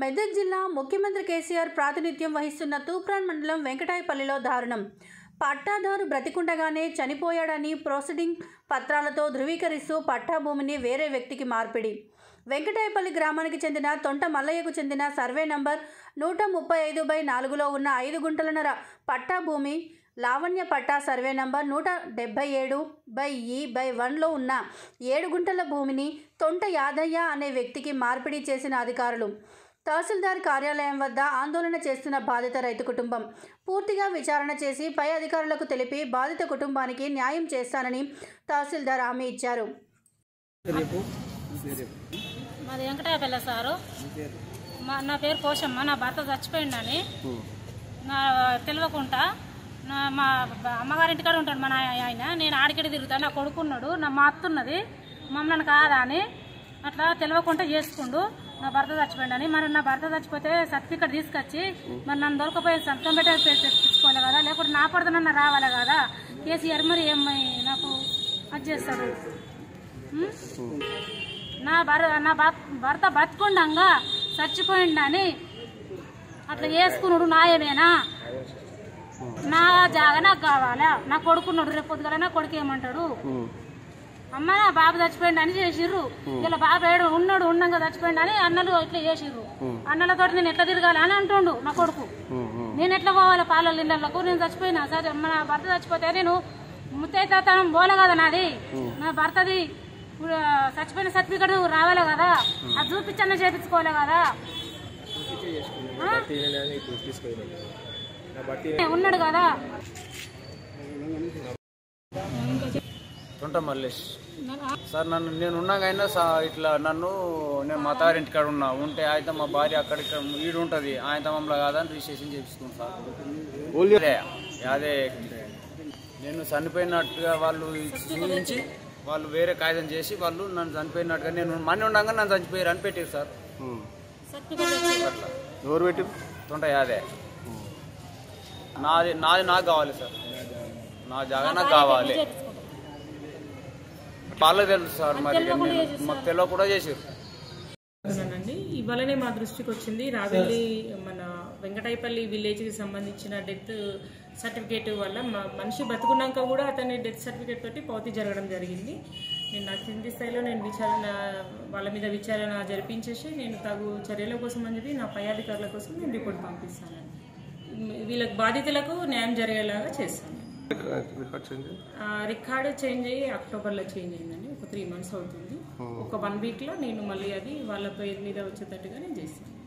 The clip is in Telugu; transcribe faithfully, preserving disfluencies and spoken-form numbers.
మెదక్ జిల్లా ముఖ్యమంత్రి కేసీఆర్ ప్రాతినిధ్యం వహిస్తున్న తూప్రాన్ మండలం వెంకటాయపల్లిలో దారుణం. పట్టాదారు బ్రతికుండగానే చనిపోయాడని ప్రొసీడింగ్ పత్రాలతో ధృవీకరిస్తూ పట్టా భూమిని వేరే వ్యక్తికి మార్పిడి. వెంకటాయపల్లి గ్రామానికి చెందిన తొంట మల్లయ్యకు చెందిన సర్వే నంబర్ నూట ముప్పై ఐదు బై నాలుగులో ఉన్న ఐదు గుంటలన్నర పట్టా భూమి లావణ్య పట్టా సర్వే నంబర్ నూట డెబ్బై ఏడు బై ఈ బై వన్లో ఉన్న ఏడు గుంటల భూమిని తొంట యాదయ్య అనే వ్యక్తికి మార్పిడి చేసిన అధికారులు. తహసీల్దార్ కార్యాలయం వద్ద ఆందోళన చేస్తున్న బాధిత రైతు కుటుంబం పూర్తిగా విచారణ చేసి పై అధికారులకు తెలిపి బాధిత కుటుంబానికి న్యాయం చేస్తానని తహసీల్దార్ హామీ ఇచ్చారు. మాది వెంకటాయపల్లి సారు. మా నా పేరు కోశమ్మ. నా భర్త చచ్చిపోయిండని నా తెలియకుండా నా మా అమ్మగారింటికాడ ఉంటాడు మా ఆయన. నేను ఆడికడి తిరుగుతాను. నా కొడుకున్నాడు, నా మా అత్తున్నది, మమ్మల్ని కాదా అని అట్లా తెలియకుండా చేసుకుండు. నా భర్త చచ్చిపోయిండని. మరి నా భర్త చచ్చిపోతే సర్టిఫికెట్ తీసుకొచ్చి మరి నన్ను దొరకపోయి సంతకం పెట్టే తెచ్చుకోవాలి కదా, లేకపోతే నా పడదనన్నా రావాలి కదా. కేసీఆర్ మరి ఏమై నాకు అది చేస్తాడు. నా భర్ నా భర్త బతుకుండంగా చచ్చిపోయిండని అట్లా చేసుకున్నాడు న్యాయమేనా? నా జాగా నాకు కావాలా? నా కొడుకున్నాడు, రేపు పొద్దుగల నా కొడుకు ఏమంటాడు? అమ్మ నా బాబు చచ్చిపోయింది అని చేసిర్రు. ఇలా బాబు ఏడు ఉన్నాడు ఉండంగా చచ్చిపోయింది అని అన్నలు ఇట్లా చేసిర్రు. అన్నలతో నేను ఎట్లా తిరగాలి అని అంటుండు నా కొడుకు. నేను ఎట్లా పోవాలి పాలల ఇళ్ళకు? నేను చచ్చిపోయినా సరే అమ్మ నా భర్త చచ్చిపోతే నేను ముత్తైతనం పోలే కదా నాది. నా భర్తది చచ్చిపోయిన సర్టిఫికెట్ రావాలి కదా, అది చూపించన్నా చేపించుకోలే కదా. ఉన్నాడు కదా. తొంట మల్లేష్ సార్. నన్ను నేను ఉన్నాకైనా ఇట్లా నన్ను నేను మా తారింటికాడ ఉన్నా ఉంటే అయితే మా భార్య అక్కడ ఇక్కడ ఈడు ఉంటుంది ఆయన మమ్మల్ని కాదని రిజిస్ట్రేషన్ చేపిస్తుంది సార్. అదే నేను చనిపోయినట్టుగా వాళ్ళు చూపించి వాళ్ళు వేరే కాగితం చేసి వాళ్ళు నన్ను చనిపోయినట్టుగా నేను మనీ ఉండగా నన్ను చనిపోయారు అని పెట్టారు సార్. అట్లా ఎవరు పెట్టారు? తొంట యాదే. నాది నాది నాకు కావాలి సార్. నా జాగా నాకు కావాలి. వాళ్ళకి తెలుసు సార్, మరి మాకు తెలియ కూడా చేసారు. ఇవాళనే మా దృష్టికి వచ్చింది రావెల్లి మన వెంకటాయపల్లి విలేజ్కి సంబంధించిన డెత్ సర్టిఫికేట్ వల్ల మనిషి బతుకున్నాక కూడా అతని డెత్ సర్టిఫికేట్ తోటి పౌతి జరగడం జరిగింది. నేను నా కింది స్థాయిలో నేను విచారణ వాళ్ళ మీద విచారణ జరిపించేసి నేను తగు చర్యల కోసం అని చెప్పి నా పై అధికారుల కోసం నేను రిపోర్ట్ పంపిస్తానండి. వీళ్ళకి బాధితులకు న్యాయం జరిగేలాగా చేస్తాను. రికార్డు చేంజ్ అయ్యి అక్టోబర్లో చేంజ్ అయిందండి. ఒక త్రీ మంత్స్ అవుతుంది. ఒక వన్ వీక్లో నేను మళ్ళీ అది వాళ్ళ పేరు మీద వచ్చేటట్టుగా నేను చేస్తాను.